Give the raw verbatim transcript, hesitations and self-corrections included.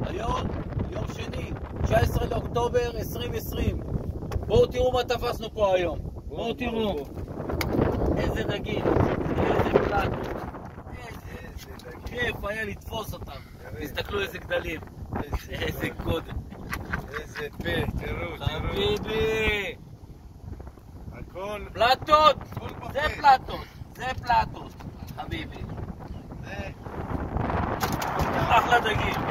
היום, יום שני, תשעה עשר לאוקטובר עשרים עשרים. בואו תראו מה תפסנו פה היום. בואו תראו. איזה דגים, איזה פלטות. איזה כיף היה לתפוס אותם. תסתכלו איזה גדלים. איזה גודל. איזה פה, תראו, תראו. חביבי. הכל... פלטות. זה פלטות. זה פלטות. חביבי. זה... אחלה דגים.